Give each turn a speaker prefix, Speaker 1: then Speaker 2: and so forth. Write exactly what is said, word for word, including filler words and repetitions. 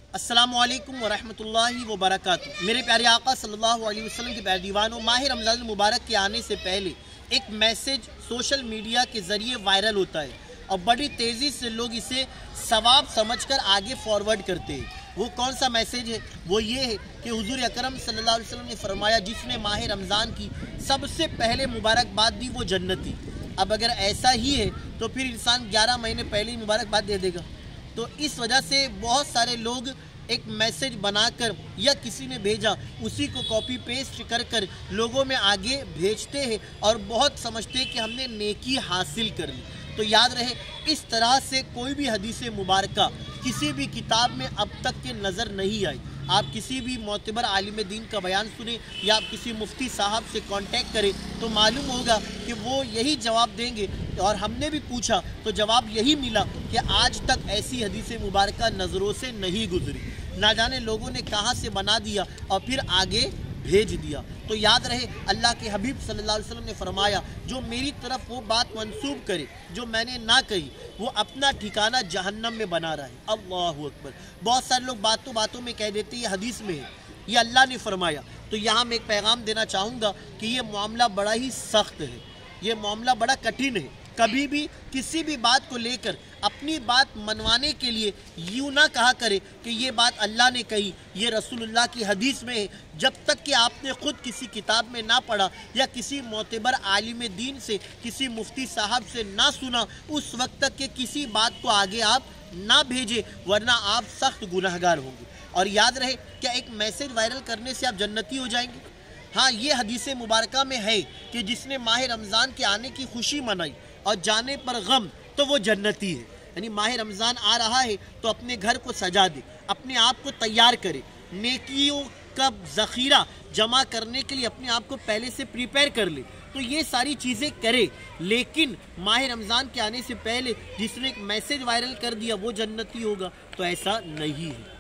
Speaker 1: अस्सलामुअलैकुम वरहमतुल्लाहि वबरकातुहू। मेरे प्यारे आका सल्लल्लाहु अलैहि वसल्लम के प्यारे दीवानों, माह रमज़ान मुबारक के आने से पहले एक मैसेज सोशल मीडिया के ज़रिए वायरल होता है और बड़ी तेज़ी से लोग इसे सवाब समझकर आगे फॉरवर्ड करते हैं। वो कौन सा मैसेज है? वो ये है कि हुज़ूर अकरम सल्लल्लाहु अलैहि वसल्लम ने फरमाया, जिसने माह रमज़ान की सबसे पहले मुबारकबाद दी वो जन्नती। अब अगर ऐसा ही है तो फिर इंसान ग्यारह महीने पहले ही मुबारकबाद दे देगा। तो इस वजह से बहुत सारे लोग एक मैसेज बनाकर या किसी ने भेजा उसी को कॉपी पेस्ट कर कर लोगों में आगे भेजते हैं और बहुत समझते हैं कि हमने नेकी हासिल कर ली। तो याद रहे, इस तरह से कोई भी हदीस मुबारका किसी भी किताब में अब तक के नज़र नहीं आई। आप किसी भी मोतबर आलिम दीन का बयान सुने या आप किसी मुफ्ती साहब से कांटेक्ट करें तो मालूम होगा कि वो यही जवाब देंगे। और हमने भी पूछा तो जवाब यही मिला कि आज तक ऐसी हदीस मुबारका नज़रों से नहीं गुजरी। ना जाने लोगों ने कहाँ से बना दिया और फिर आगे भेज दिया। तो याद रहे, अल्लाह के हबीब सल्लल्लाहु अलैहि वसल्लम ने फरमाया, जो मेरी तरफ वो बात मंसूब करे जो मैंने ना कही वो अपना ठिकाना जहन्नम में बना रहा है। अल्लाहु अकबर। बहुत सारे लोग बातों बातों में कह देते हैं ये हदीस में है, ये अल्लाह ने फरमाया। तो यहाँ मैं एक पैगाम देना चाहूँगा कि ये मामला बड़ा ही सख्त है, ये मामला बड़ा कठिन है। कभी भी किसी भी बात को लेकर अपनी बात मनवाने के लिए यूँ ना कहा करे कि ये बात अल्लाह ने कही, ये रसूलुल्लाह की हदीस में है। जब तक कि आपने ख़ुद किसी किताब में ना पढ़ा या किसी मोतबर आलिम दीन से, किसी मुफ्ती साहब से ना सुना, उस वक्त तक के किसी बात को आगे आप ना भेजें, वरना आप सख्त गुनहगार होंगे। और याद रहे, क्या एक मैसेज वायरल करने से आप जन्नती हो जाएंगे? हाँ, ये हदीस मुबारका में है कि जिसने माह रमज़ान के आने की खुशी मनाई और जाने पर गम, तो वो जन्नती है। यानी माह रमज़ान आ रहा है तो अपने घर को सजा दे, अपने आप को तैयार करे, नेकियों का ज़ख़ीरा जमा करने के लिए अपने आप को पहले से प्रिपेयर कर ले। तो ये सारी चीज़ें करे, लेकिन माह रमज़ान के आने से पहले जिसने एक मैसेज वायरल कर दिया वो जन्नती होगा, तो ऐसा नहीं है।